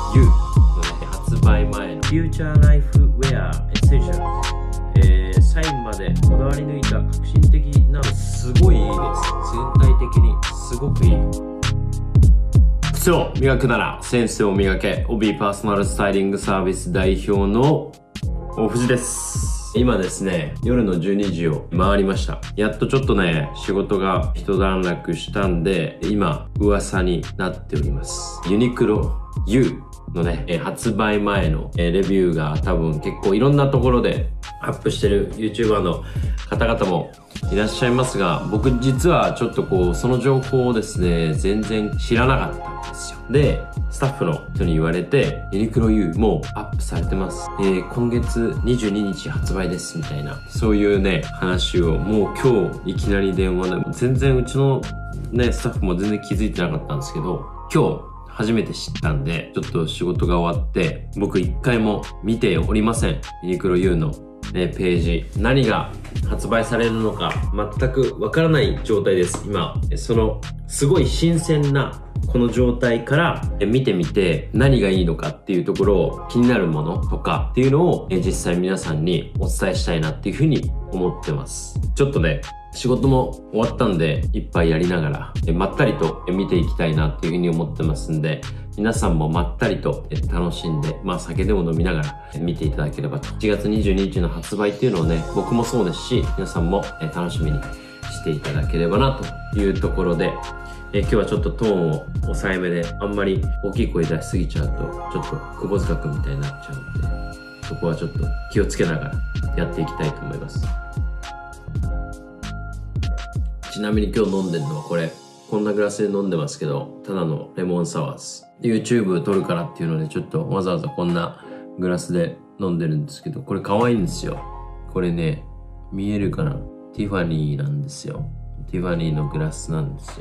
U のね、発売前のフューチャーライフウェアエッセンシャル、サインまでこだわり抜いた革新的なのすごいいいです。全体的にすごくいい。靴を磨くならセンスを磨け。帯パーソナルスタイリングサービス代表の大藤です。今ですね、夜の12時を回りました。やっとちょっとね、仕事が一段落したんで、今噂になっております。ユニクロ U のね、発売前のレビューが多分結構いろんなところでアップしてる YouTuber の方々もいらっしゃいますが、僕実はちょっとその情報をですね、全然知らなかったんですよ。で、スタッフの人に言われて、ユニクロ U もうアップされてます。今月22日発売ですみたいな、そういうね、話をもう今日いきなり電話で、全然うちのね、スタッフも全然気づいてなかったんですけど、今日初めて知ったんで、ちょっと仕事が終わって、僕一回も見ておりません。ユニクロ U のページ。何が発売されるのか全くわからない状態です、今。その、すごい新鮮なこの状態から見てみて何がいいのかっていうところを気になるものとかっていうのを実際皆さんにお伝えしたいなっていうふうに思ってます。ちょっとね、仕事も終わったんでいっぱいやりながらまったりと見ていきたいなっていうふうに思ってますんで、皆さんもまったりと楽しんで、酒でも飲みながら見ていただければと。1月22日の発売っていうのをね、僕もそうですし、皆さんも楽しみにしていただければなというところで、今日はちょっとトーンを抑えめで、あんまり大きい声出しすぎちゃうと、ちょっと窪塚くんみたいになっちゃうんで、そこはちょっと気をつけながらやっていきたいと思います。ちなみに今日飲んでるのはこんなグラスで飲んでますけど、ただのレモンサワーです。YouTube 撮るからっていうので、ちょっとわざわざこんなグラスで飲んでるんですけど、これ可愛いんですよ。これね、見えるかな？ティファニーなんですよ。ティファニーのグラスなんですよ。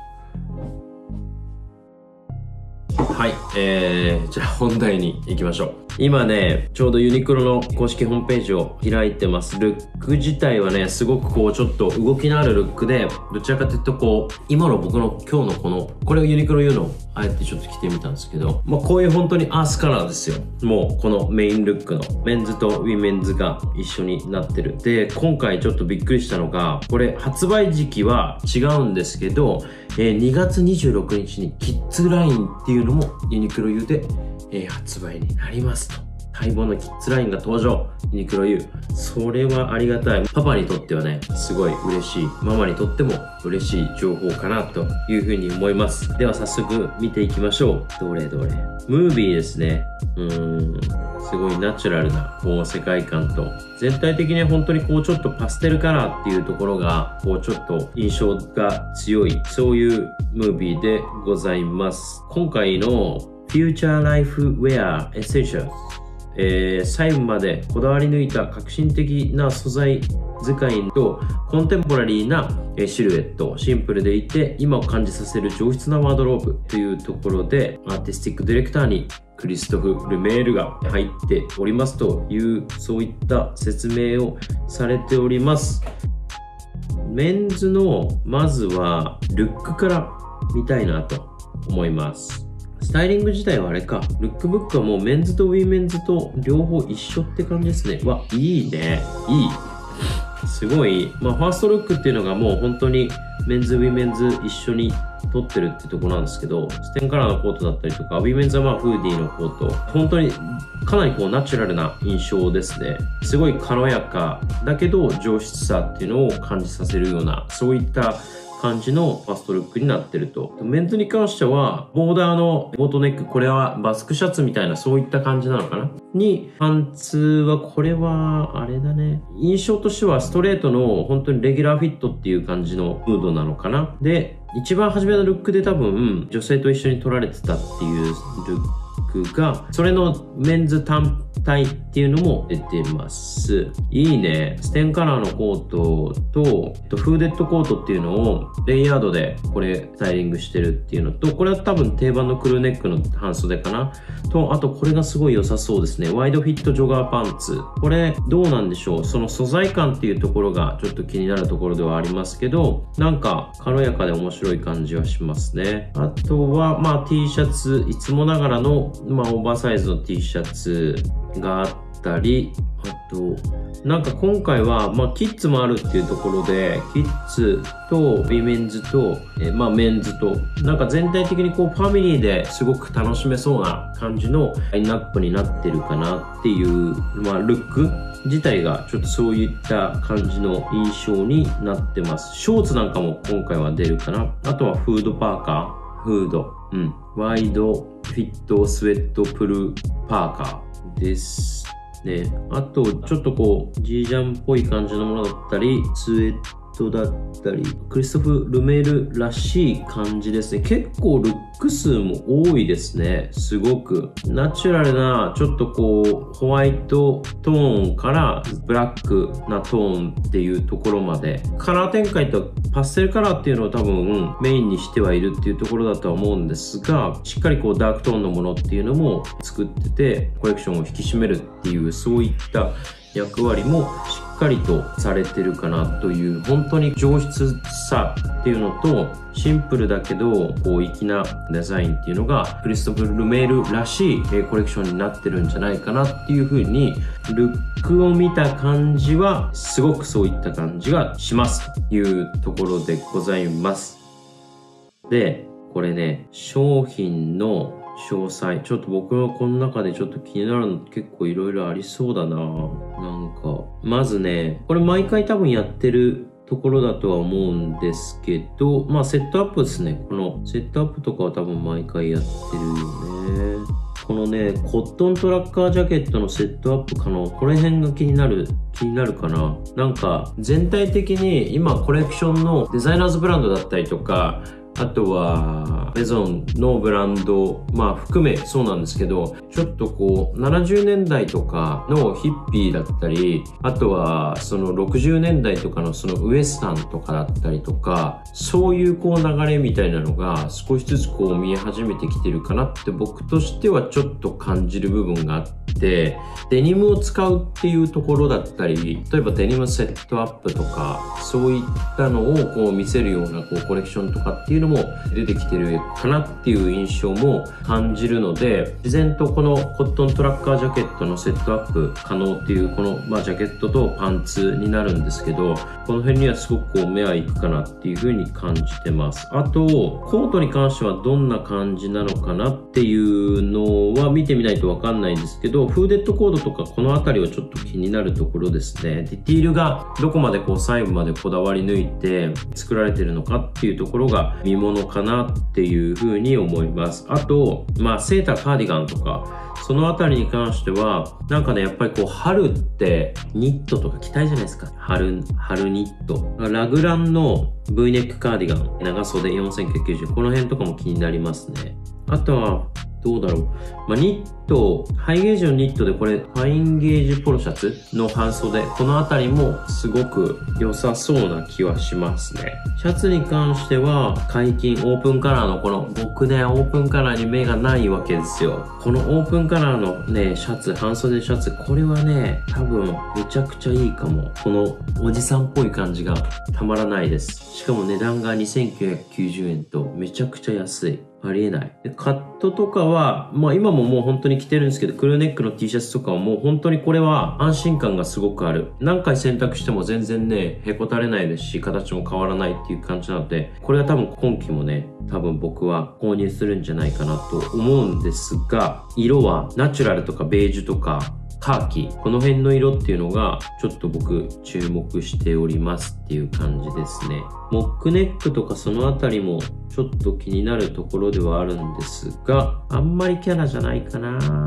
はい、じゃあ本題に行きましょう。今ね、ちょうどユニクロの公式ホームページを開いてます。ルック自体はね、すごくちょっと動きのあるルックで、どちらかというと今の僕の今日のこれをユニクロ U の、あえてちょっと着てみたんですけど、こういう本当にアースカラーですよ。もうこのメインルックのメンズとウィメンズが一緒になってる。で、今回ちょっとびっくりしたのが、これ発売時期は違うんですけど、2月26日にキッズラインっていうのもユニクロ U で、発売になりますと。待望のキッズラインが登場。ユニクロ U。それはありがたい。パパにとってはね、すごい嬉しい。ママにとっても嬉しい情報かなというふうに思います。では早速見ていきましょう。どれどれ。ムービーですね。すごいナチュラルな世界観と、全体的に本当にちょっとパステルカラーっていうところがちょっと印象が強い、そういうムービーでございます。今回のフューチャーライフウェアエッセンシャル、細部までこだわり抜いた革新的な素材使いとコンテンポラリーなシルエット、シンプルでいて今を感じさせる上質なワードローブというところで、アーティスティックディレクターにクリストフ・ルメールが入っておりますという、そういった説明をされております。メンズのまずはルックから見たいなと思います。スタイリング自体はあれか。ルックブックはもうメンズとウィメンズと両方一緒って感じですね。わ、いいね。いい。すごい。ファーストルックっていうのがもう本当にメンズ、ウィメンズ一緒に撮ってるってとこなんですけど、ステンカラーのコートだったりとか、ウィメンズはフーディーのコート。本当にかなりナチュラルな印象ですね。すごい軽やかだけど上質さっていうのを感じさせるような、そういった感じのファーストルックになってると。メンズに関しては、ボーダーのボートネック、これはバスクシャツみたいなそういった感じなのかなに、パンツは、これは、あれだね。印象としてはストレートの本当にレギュラーフィットっていう感じのムードなのかな。で、一番初めのルックで多分、女性と一緒に撮られてたっていうルックが、それのメンズ短タイっていうのも出てます。いいね。ステンカラーのコートと、フーデッドコートっていうのをレイヤードでこれスタイリングしてるっていうのと、これは多分定番のクルーネックの半袖かなと、あとこれがすごい良さそうですね。ワイドフィットジョガーパンツ。これどうなんでしょう。その素材感っていうところがちょっと気になるところではありますけど、なんか軽やかで面白い感じはしますね。あとはまあ T シャツ、いつもながらのオーバーサイズの T シャツがあったり、あとなんか今回はキッズもあるっていうところで、キッズとウィメンズとメンズとなんか全体的にこうファミリーですごく楽しめそうな感じのラインナップになってるかなっていう、ルック自体がちょっとそういった感じの印象になってます。ショーツなんかも今回は出るかな。あとはフードパーカー、フード、ワイドフィットスウェットプルパーカーですね。あとちょっとこうジージャンっぽい感じのものだったり、スウェットだったり、クリストフ・ルメールらしい感じですね。結構ルック数も多いですね。すごくナチュラルな、ちょっとこうホワイトトーンからブラックなトーンっていうところまで、カラー展開とパステルカラーっていうのを多分メインにしてはいるっていうところだとは思うんですが、しっかりこうダークトーンのものっていうのも作ってて、コレクションを引き締めるっていう、そういった役割もしっかりとされてるかなという、本当に上質さっていうのと、シンプルだけどこう粋なデザインっていうのがクリストフ・ルメールらしいコレクションになってるんじゃないかなっていう風に、ルックを見た感じはすごくそういった感じがしますというところでございます。で、これね、商品の詳細、ちょっと僕のこの中でちょっと気になるの結構いろいろありそうだな。なんかまずね、これ毎回多分やってるところだとは思うんですけど、セットアップですね。このセットアップとかは多分毎回やってるよね。このね、コットントラッカージャケットのセットアップ可能。この辺が気になるかな。なんか全体的に今コレクションのデザイナーズブランドだったりとか、あとはメゾンのブランド含めそうなんですけど、ちょっとこう70年代とかのヒッピーだったり、あとはその60年代とかのそのウエスタンとかだったりとか、そういうこう流れみたいなのが少しずつこう見え始めてきてるかなって僕としてはちょっと感じる部分があって、デニムを使うっていうところだったり、例えばデニムセットアップとかそういったのをこう見せるようなこうコレクションとかっていうのも出てきてるかなっていう印象も感じるので、自然とこのコットントラッカージャケットのセットアップ可能っていうこのジャケットとパンツになるんですけど、この辺にはすごくこう目はいくかなっていう風に感じてます。あとコートに関してはどんな感じなのかなっていうのは見てみないとわかんないんですけど、フーデッドコードとかこの辺りはちょっと気になるところですね。ディティールがどこまでこう細部までこだわり抜いて作られてるのかっていうところが見ものかなっていうふうに思います。あとセーター、カーディガンとかそのあたりに関してはなんかね、やっぱりこう春ってニットとか着たいじゃないですか。春ニット、ラグランの V ネックカーディガン長袖4990、この辺とかも気になりますね。あとはどうだろう。ニット、ハイゲージのニットでこれ、ファインゲージポロシャツの半袖。このあたりもすごく良さそうな気はしますね。シャツに関しては、解禁、オープンカラーのこの、僕ね、オープンカラーに目がないわけですよ。このオープンカラーのね、シャツ、半袖シャツ、これはね、多分めちゃくちゃいいかも。このおじさんっぽい感じがたまらないです。しかも値段が2990円とめちゃくちゃ安い。ありえない。で、カットとかは、今ももう本当に着てるんですけど、クルーネックの T シャツとかはもう本当にこれは安心感がすごくある。何回洗濯しても全然ね、へこたれないですし、形も変わらないっていう感じなので、これは多分今季もね、多分僕は購入するんじゃないかなと思うんですが、色はナチュラルとかベージュとか、カーキ、この辺の色っていうのがちょっと僕注目しておりますっていう感じですね。モックネックとかそのあたりもちょっと気になるところではあるんですが、あんまりキャラじゃないかな。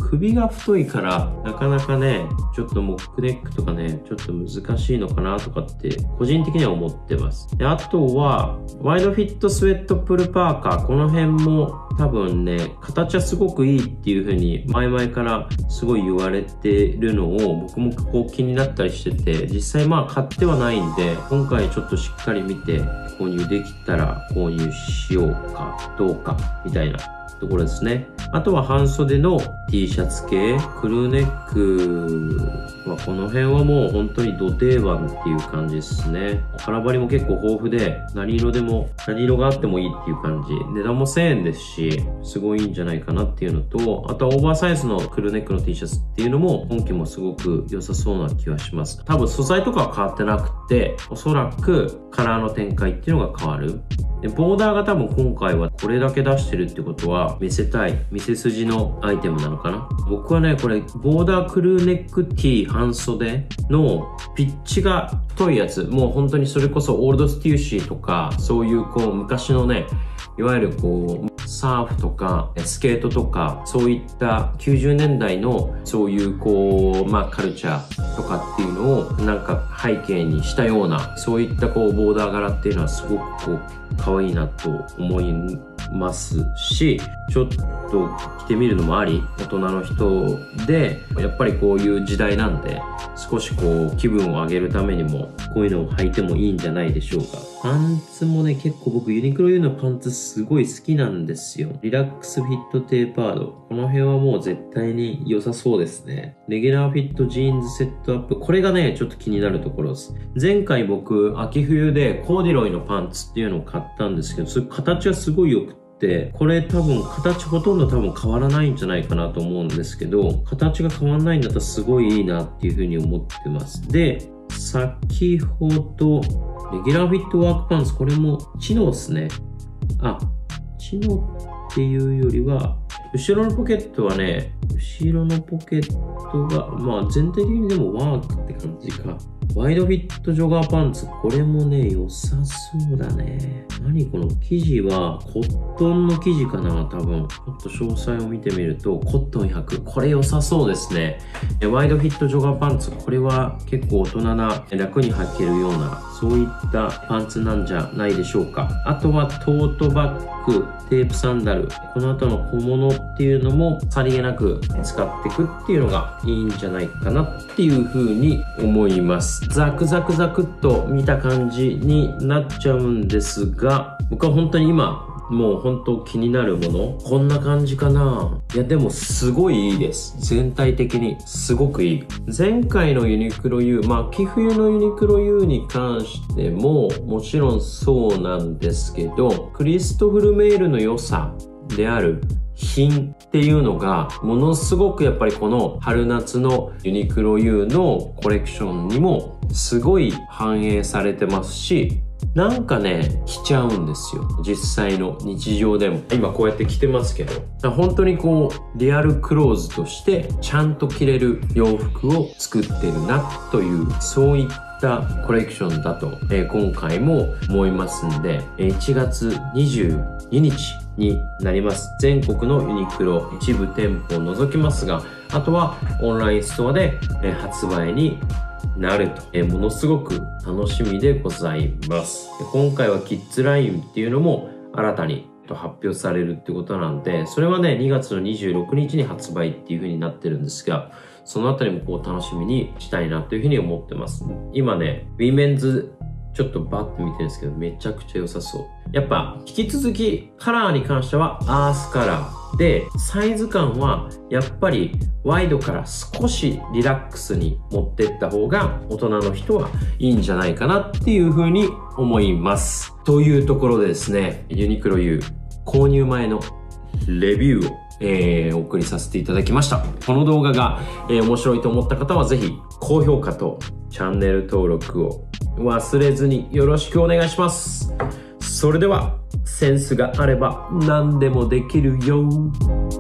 首が太いからなかなかね、ちょっとモックネックとかね、ちょっと難しいのかなとかって個人的には思ってます。で、あとはワイドフィットスウェットプルパーカー、この辺も多分ね、形はすごくいいっていう風に前々からすごい言われてるのを僕もこう気になったりしてて、実際まあ買ってはないんで、今回ちょっとしっかり見て購入できたら購入しようかどうかみたいなところですね。あとは半袖の T シャツ系、クルーネックはこの辺はもう本当にド定番っていう感じですね。腹張りも結構豊富で、何色でも、何色があってもいいっていう感じ。値段も1000円ですし、すごいいいんじゃないかなっていうのと、あとはオーバーサイズのクルーネックの T シャツっていうのも今季もすごく良さそうな気はします。多分素材とかは変わってなくて、おそらくカラーの展開っていうのが変わる。で、ボーダーが多分今回はこれだけ出してるってことは見せたい、見せ筋のアイテムなのかな。僕はね、これボーダークルーネック T 半袖のピッチが太いやつ、もう本当にそれこそオールドステューシーとか、そういうこう昔のね、いわゆるこうサーフとかスケートとかそういった90年代のそういうこうカルチャーとかっていうのをなんか背景にしたようなそういったこうボーダー柄っていうのはすごくこう可愛いなと思いますし、ちょっと着てみるのもあり、大人の人でやっぱりこういう時代なんで少しこう気分を上げるためにもこういうのを履いてもいいんじゃないでしょうか。パンツもね、結構僕ユニクロ U のパンツすごい好きなんですよ。リラックスフィットテーパード、この辺はもう絶対に良さそうですね。レギュラーフィットジーンズセットアップ、これがねちょっと気になるところです。前回僕秋冬でコーディロイのパンツっていうのを買ったんですけど、それ形がすごい良くて、これ多分形ほとんど多分変わらないんじゃないかなと思うんですけど、形が変わらないんだったらすごいいいなっていう風に思ってます。で、先ほどレギュラーフィットワークパンツ、これもチノですね。チノっていうよりは後ろのポケットはね、後ろのポケットが全体的にでもワークって感じか。ワイドフィットジョガーパンツ、これもね良さそうだね。何この生地はコットンの生地かな、多分。ちょっと詳細を見てみるとコットン100、これ良さそうですね。ワイドフィットジョガーパンツ、これは結構大人な楽に履けるようなそういったパンツなんじゃないでしょうか。あとはトートバッグ、テープサンダル、この後の小物っていうのもさりげなく使っていくっていうのがいいんじゃないかなっていう風に思います。ザクザクザクっと見た感じになっちゃうんですが、僕は本当に今もう本当気になるものこんな感じかな。いやでもすごいいいです。全体的にすごくいい。前回のユニクロ U、秋冬のユニクロ U に関してももちろんそうなんですけど、クリストフルメールの良さである品っていうのがものすごくやっぱりこの春夏のユニクロ U のコレクションにもすごい反映されてますし、なんかね着ちゃうんですよ。実際の日常でも今こうやって着てますけど、本当にこうリアルクローズとしてちゃんと着れる洋服を作ってるなという、そういったコレクションだと、今回も思いますんで、1月22日になります。全国のユニクロ一部店舗を除きますが、あとはオンラインストアで発売になると、ものすごく楽しみでございます。今回はキッズラインっていうのも新たに発表されるってことなんで、それはね2月の26日に発売っていう風になってるんですが、そのあたりもこう楽しみにしたいなという風に思ってます。今ねウィメンズちょっとバッと見てるんですけど、めちゃくちゃ良さそう。やっぱ引き続きカラーに関してはアースカラーで、サイズ感はやっぱりワイドから少しリラックスに持っていった方が大人の人はいいんじゃないかなっていう風に思います。というところでですね、ユニクロ U 購入前のレビューをお送りさせていただきました。この動画が、面白いと思った方はぜひ高評価とチャンネル登録を忘れずによろしくお願いします。それではセンスがあれば何でもできるよ。